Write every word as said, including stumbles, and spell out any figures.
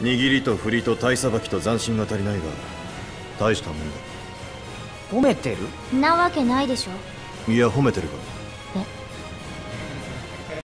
握りと振りと体さばきと斬新が足りないが大したもんだ。 褒めてる？ なわけないでしょ。 いや褒めてるか。